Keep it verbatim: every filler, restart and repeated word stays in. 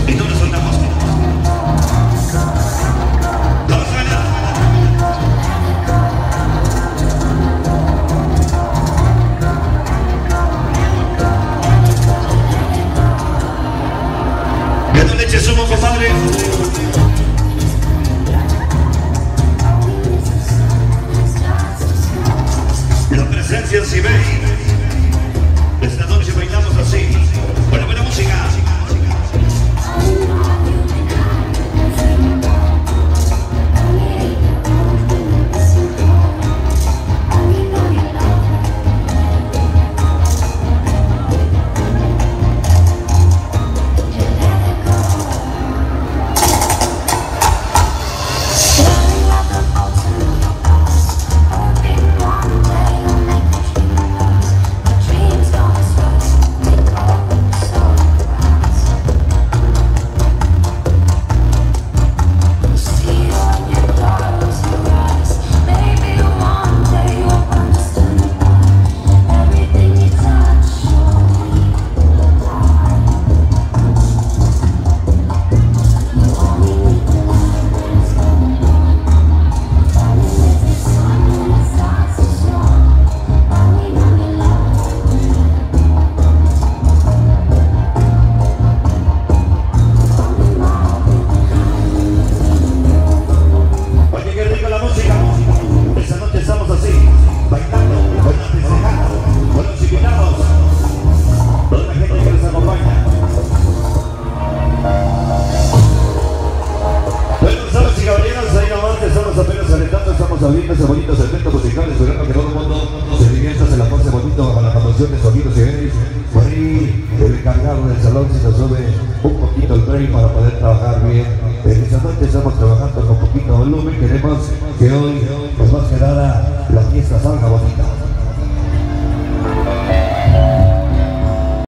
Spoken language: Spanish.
Y no nos soltamos. Vamos a bailar. Que no le eches humo, compadre. La presencia si ve. Esta noche bailamos así. Buena, buena música. Abriendo ese bonito segmento musical, esperando que todo el mundo se divierta, se la pase bonito bajo la promoción de sonidos y veis. Por ahí el encargado del salón se nos sube un poquito el break para poder trabajar bien. En esta noche estamos trabajando con poquito volumen, queremos que hoy, pues más que nada, la fiesta salga bonita.